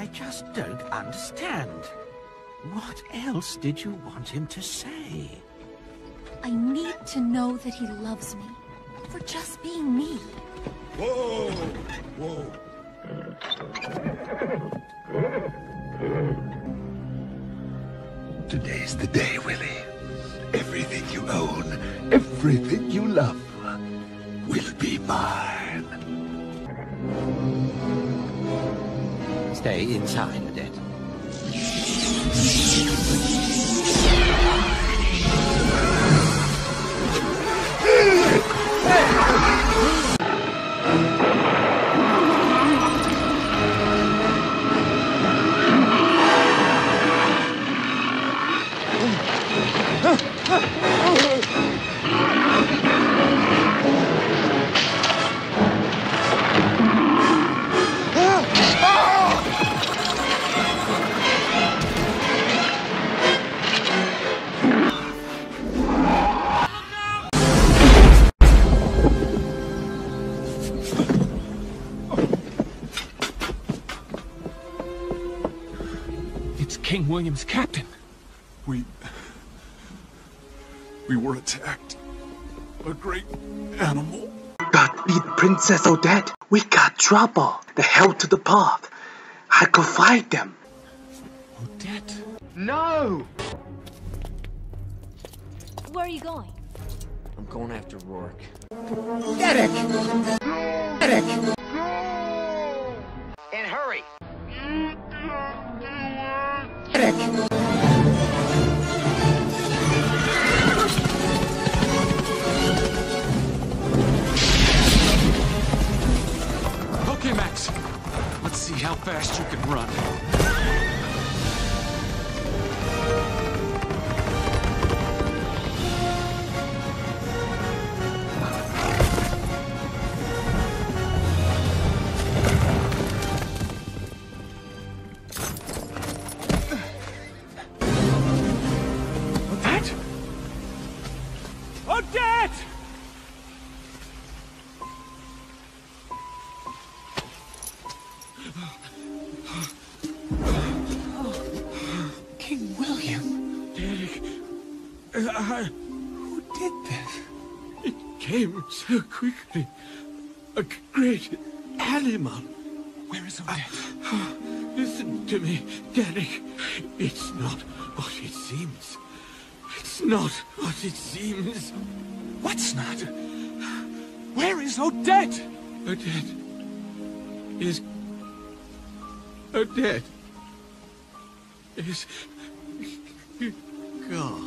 just don't understand. What else did you want him to say? I need to know that he loves me. For just being me. Whoa! Whoa! Today's the day, Willie. Everything you own, everything you love, will be mine. Stay inside, Odette. King William's captain. We were attacked. A great animal. God be the Princess Odette. We got trouble. They held to the path. I could fight them. Odette? No! Where are you going? I'm going after Rourke. Derek! Derek! And hurry! Derek! Okay, Max. Let's see how fast you can run. Odette! King William. Derek, who did this? It came so quickly. A great animal. Where is Odette? Listen to me, Derek. It's not what it seems. It's not what it seems. What's not? Where is Odette? Odette is... Odette is... gone.